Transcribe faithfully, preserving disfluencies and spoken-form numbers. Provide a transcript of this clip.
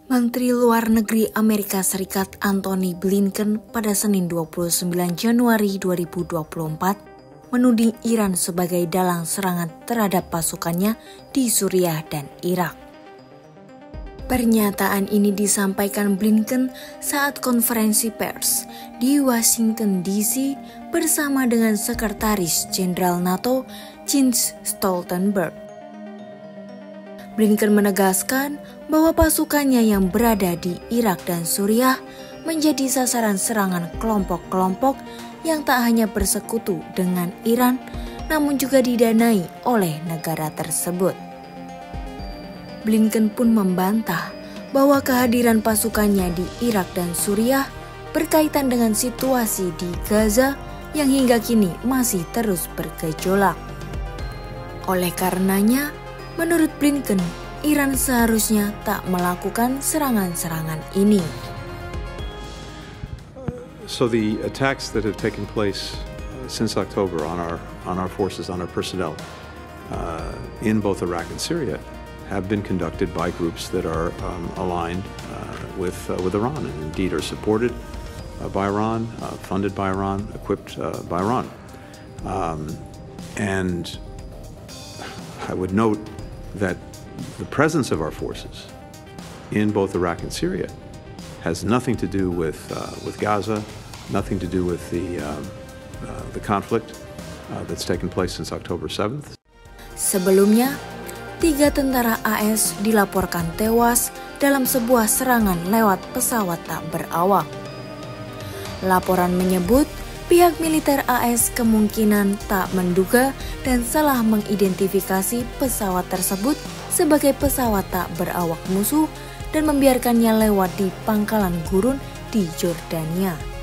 Menteri Luar Negeri Amerika Serikat Antony Blinken pada Senin dua puluh sembilan Januari dua ribu dua puluh empat menuding Iran sebagai dalang serangan terhadap pasukannya di Suriah dan Irak. Pernyataan ini disampaikan Blinken saat konferensi pers di Washington D C bersama dengan Sekretaris Jenderal NATO Jens Stoltenberg. Blinken menegaskan bahwa pasukannya yang berada di Irak dan Suriah menjadi sasaran serangan kelompok-kelompok yang tak hanya bersekutu dengan Iran, namun juga didanai oleh negara tersebut. Blinken pun membantah bahwa kehadiran pasukannya di Irak dan Suriah berkaitan dengan situasi di Gaza yang hingga kini masih terus bergejolak. Oleh karenanya, menurut Blinken, Iran seharusnya tak melakukan serangan-serangan ini. So the attacks that have taken place since October on our on our forces, on our personnel uh, in both Iraq and Syria have been conducted by groups that are um, aligned uh, with uh, with Iran and indeed are supported uh, by Iran, uh, funded by Iran, equipped uh, by Iran. Um, and I would note that the presence of our forces in both Iraq and Syria has nothing to do with uh, with Gaza, nothing to do with the uh, uh, the conflict uh, that's taken place since October seventh. Sebelumnya, tiga tentara A S dilaporkan tewas dalam sebuah serangan lewat pesawat tak berawak. Laporan menyebut pihak militer A S kemungkinan tak menduga dan salah mengidentifikasi pesawat tersebut sebagai pesawat tak berawak musuh dan membiarkannya lewat di pangkalan gurun di Jordania.